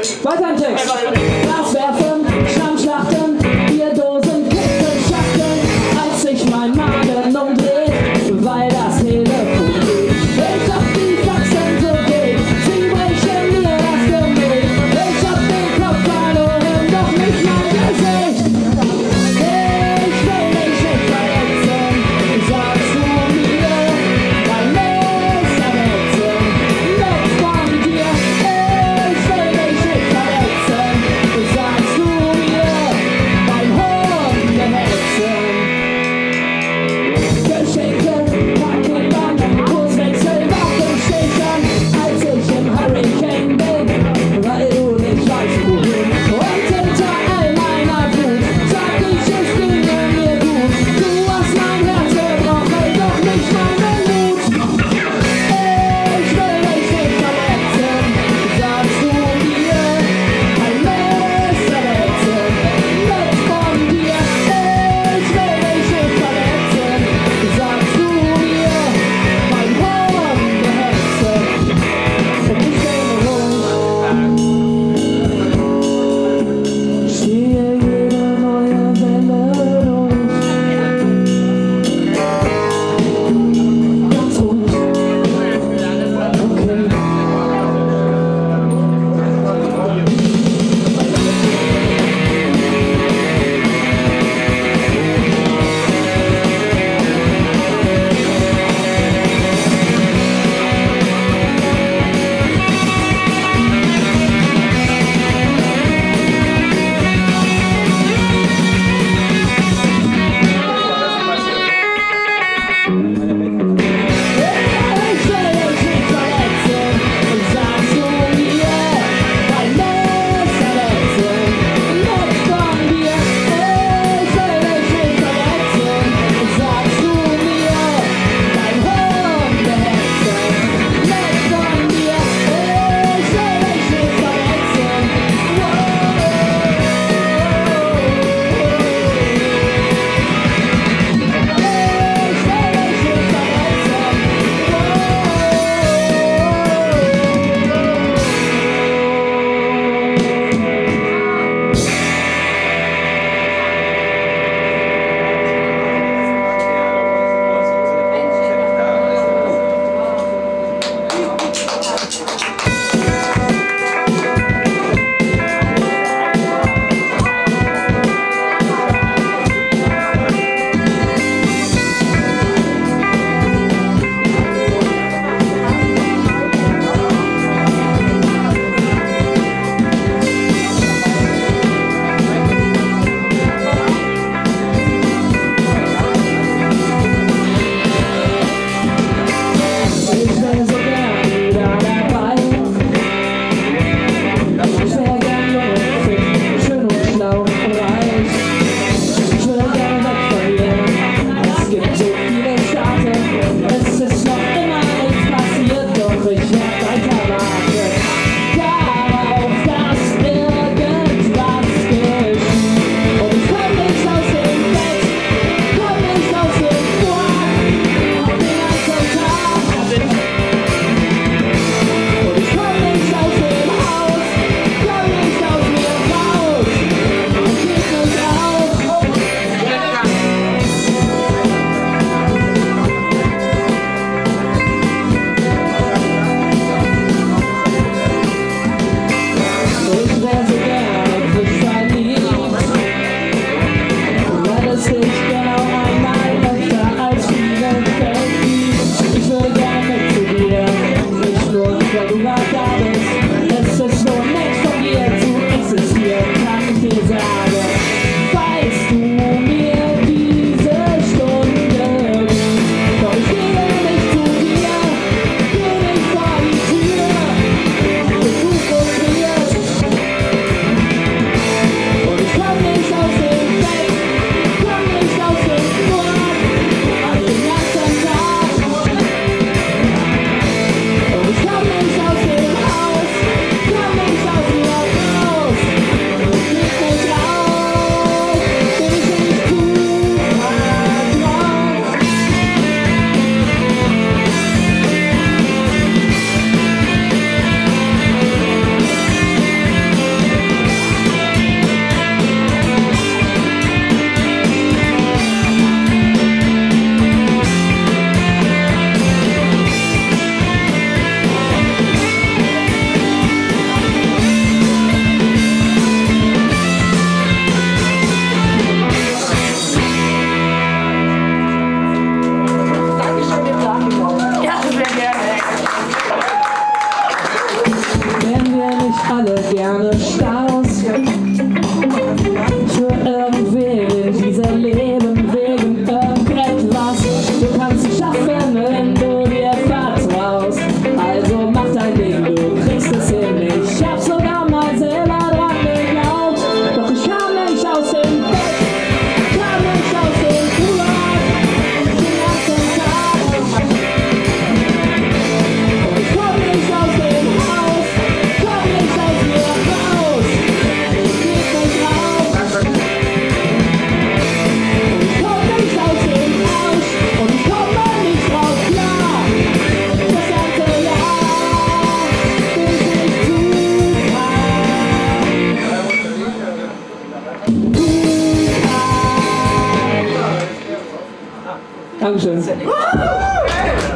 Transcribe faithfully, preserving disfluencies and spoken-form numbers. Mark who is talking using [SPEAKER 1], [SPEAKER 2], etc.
[SPEAKER 1] Weiter im Text. Glas werfen, Schlammschlachten, Bierdosen, Kippen, Schachteln, als sich mein Magen umdreht, weil das Telefon geht. Ich hab die Faxen so geht, sie brechen mir das Gemüt. Ich hab den Kopf verloren, doch nicht mein Gesicht. Ich will mich nicht verletzen, sagst du mir, weil mich verletzen, weg von dir. Ich will mich nicht verletzen, sagst du alle gerne Staus für irgendwen, dieser Leben wegen irgendetwas. Du kannst es schaffen, wenn du dir vertraust. Also mach dein Ding, du kriegst es hin. Ich hab sogar mal selber dran geglaubt, doch ich kam nicht aus dem Bett, kam nicht aus dem Urlaub, den ganzen Tag. Und ich komm nicht aus dem Haus, komm nicht aus mir raus, ich geb nicht raus. Und ich komm nicht aus dem Rausch, und ich komme nicht drauf klar. Das ganze Jahr, bis ich zuhör. Dankeschön.